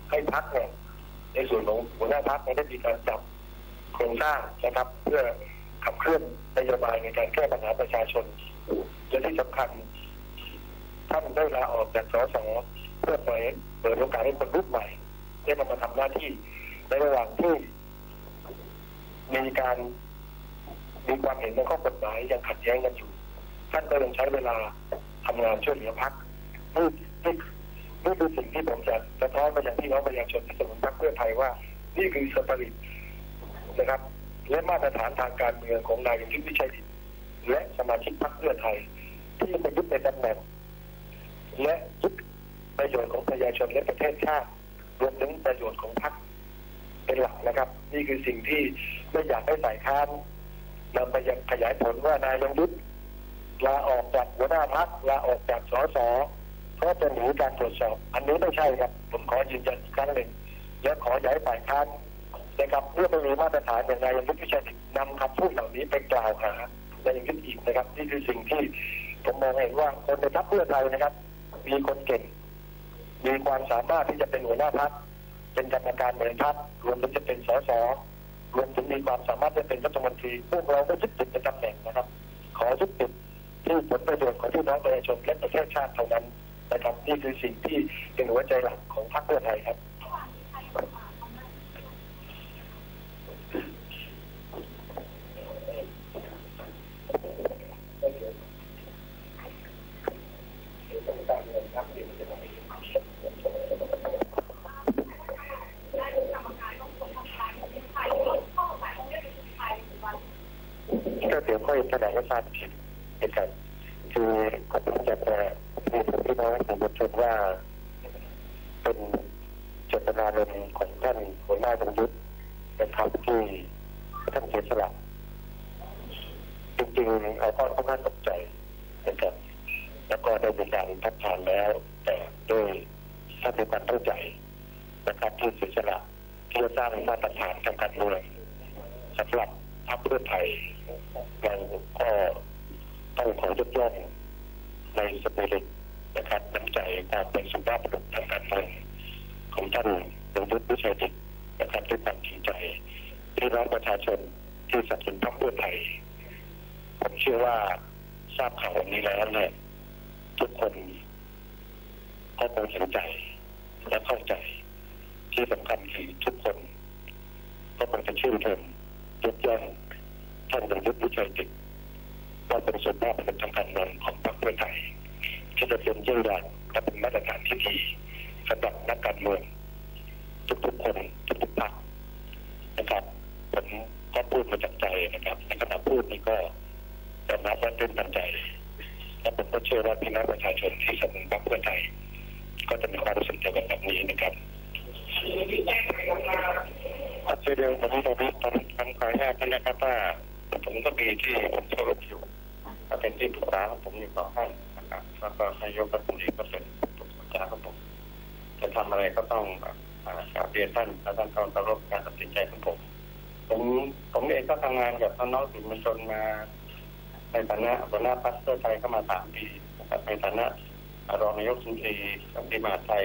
ให้พรรคเนี่ยในส่วนของหัวหน้าพรรคได้มีการจับโครงสร้างนะครับเพื่อขับเคลื่อนนโยบายในการแก้ปัญหาประชาชนและที่สำคัญท่านได้ลาออกจากสสเพื่อเปิดโอกาสให้คนรุ่นใหม่ได้มาทำหน้าที่ในระหว่างที่มีความเห็นในข้อกฎหมายยังขัดแย้งกันอยู่ท่านก็ยังใช้เวลาทำงานช่วยเหลือพรรคนี่คือสิ่งที่ผมจะสะท้อนไปยังพี่น้องประชาชนที่สนับสนุนพรรคเพื่อไทยว่านี่คือสปิริตนะครับและมาตรฐานทางการเมืองของนายยงยุทธ วิชัยดิตและสมาชิกพรรคเพื่อไทยที่จะยึดในตำแหน่งและยึดประโยชน์ของประชาชนและประเทศชาติรวมถึงประโยชน์ของพรรคเป็นหลักนะครับนี่คือสิ่งที่ไม่อยากให้ฝ่ายค้านนำไปยังขยายผลว่านายยงยุทธลาออกจากหัวหน้าพรรคลาออกจากสสเพราะจะหนีการตรวจสอบอันนี้ไม่ใช่ครับผมขอยืนยันอีกครั้งหนึ่งและขอย้ายฝ่ายค้านนะครับเพื่อไม่มีมาตรฐานอย่างนายยงยุทธ วิชัยดิตนำคำพูดเหล่านี้ไปกล่าวหานายยงยุทธอีกนะครับนี่คือสิ่งที่ผมมองเห็นว่าคนในพรรคเพื่อไทยนะครับมีคนเก่งมีความสามารถที่จะเป็นหัวหน้าพรรคเป็นกรรมการบริหารพรรครวมถึงจะเป็นสสรวมถึงมีความสามารถจะเป็นรัฐมนตรีพวกเราไม่ยึดติดในตำแหน่งนะครับขอยึดติดที่ผลประโยชน์ของพี่น้องประชาชนและประเทศชาติเท่านั้นนะครับนี่คือสิ่งที่เป็นหัวใจหลักของพรรคเพื่อไทยครับก็เดี๋ยวค่อยแถลงให้ทราบทีนะครับคือผมอยากจะเรียนพี่น้องประชาชนว่าเป็นเจตนารมณ์ของท่านหัวหน้ายงยุทธนะครับที่ท่านเสียสละจริงๆเราก็ค่อนข้างตกใจนะครับแล้วก็ได้มีการทัดทานแล้วแต่ด้วยท่านมีความตั้งใจนะครับที่เสียสละที่จะสร้างมาตรฐานทางการเมืองสำหรับพรรคเพื่อไทยเราก็ต้องขอยกย่องในสปิริตนะครับน้ำใจความเป็นสุภาพบุรุษทางการเมืองของท่านยงยุทธ วิชัยดิตนะครับด้วยความจริงใจที่น้องประชาชนที่สนับสนุนพรรคเพื่อไทยผมเชื่อว่าทราบข่าววันนี้แล้วเนี่ยทุกคนก็คงเห็นใจและเข้าใจที่สำคัญคือทุกคนก็คงจะชื่นชมยกย่องท่านยงยุทธ วิชัยดิตว่าเป็นสุภาพบุรุษทางการเมืองของพรรคเพื่อไทยที่จะเป็นเยี่ยงอย่างและเป็นมาตรฐานที่ดีสำหรับนักการเมืองทุกๆคนทุกๆพรรคนะครับผมก็พูดมาจากใจนะครับในขณะพูดนี่ก็ยอมรับว่าตื่นตันใจและผมก็เชื่อว่าพี่น้องประชาชนที่สนับสนุนพรรคเพื่อไทยก็จะมีความรู้สึกเดียวกันแบบนี้นะครับเดี๋ยวผมขออนุญาตท่านนะครับว่าผมก็มีที่ผมเคารพอยู่เป็นที่ปรึกษาของผมอยู่ต่อให้นะครับแล้วก็นายกรัฐมนตรีก็เป็นที่ปรึกษาของผมจะทำอะไรก็ต้องกราบเรียนท่านและท่านก็เคารพการตัดสินใจของผมเองก็ทำงานกับน้องๆสื่อมวลชนมาในฐานะหัวหน้าพรรคเพื่อไทยเข้ามา3 ปีนะครับในฐานะรองนายกรัฐมนตรีรัฐมนตรีมหาดไทย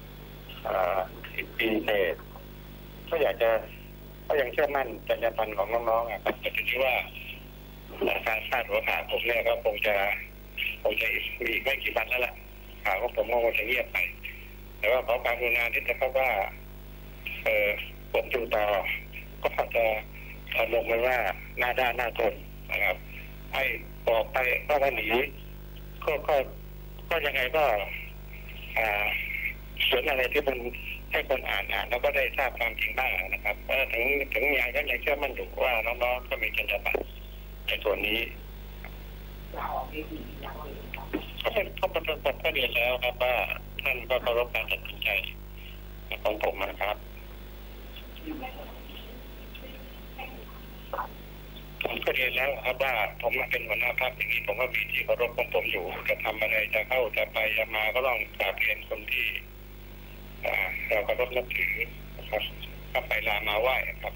10 ปีเศษก็อยากจะก็ยังเชื่อมั่นจรรยาบรรณของน้องๆครับแต่ทีนี้ว่าการคาดหัวขาผมเนี่ยก็คงจะมีอีกไม่กี่วันแล้วล่ะข่าวของผมก็คงจะเงียบไปแต่ว่าขอความกรุณาที่จะพบว่าผมอยู่ต่อก็จะลงไปว่าหน้าด้านหน้าทนนะครับให้บอกไปว่าหนีก็ยังไงก็เขียนอะไรที่มันให้คนอ่านแล้วก็ได้ทราบความจริงบ้างนะครับถึงยังก็ยังเชื่อมั่นอยู่ว่าน้องๆก็มีจรรยาบรรณในส่วนนี้เขาประกาศก็เรียนแล้วครับว่าท่านก็เคารพการตัดสินใจของผมนะครับผมก็เรียนแล้วครับว่าผมมาเป็นหัวหน้าพรรคอย่างนี้ผมก็มีที่เคารพของผมอยู่จะทำอะไรจะเข้าจะไปจะมาก็ต้องกราบเรียนคนที่เราเคารพนับถือนะครับก็ไปลามาไหว้ครับ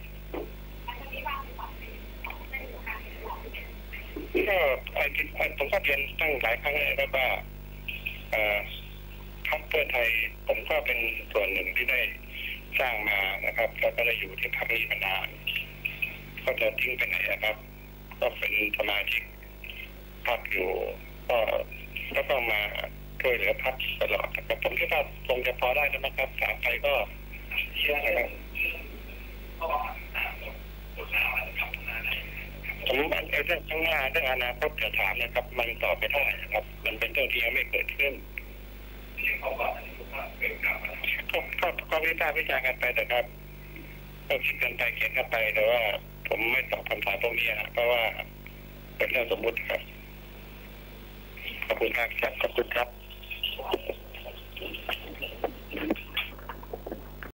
ก็ผมก็เรียนตั้งหลายครั้งแล้วว่าพรรคเพื่อไทยผมก็เป็นส่วนหนึ่งที่ได้สร้างมานะครับแล้วก็ได้อยู่ที่พรรคนี้มานานก็จะทิ้งไปไหนนะครับ ก็เป็นสมาชิกพรรคอยู่ก็ต้องมาช่วยเหลือพรรคตลอดนะครับผมคิดว่าคงจะพอได้แล้วนะครับถามไปก็เชื่อนะครับผมเรื่องข้างหน้าเรื่องอนาคตจะถามนะครับมันตอบไม่ได้นะครับมันเป็นเรื่องที่ยังไม่เกิดขึ้นก็วิพากษ์วิจารณ์กันไปแต่ครับก็คิดกันไปเขียนกันไปแต่ว่าผมไม่ตอบคำถามตรงนี้เพราะว่าเป็นเรื่องสมมุติครับขอบคุณครับขอบคุณครับ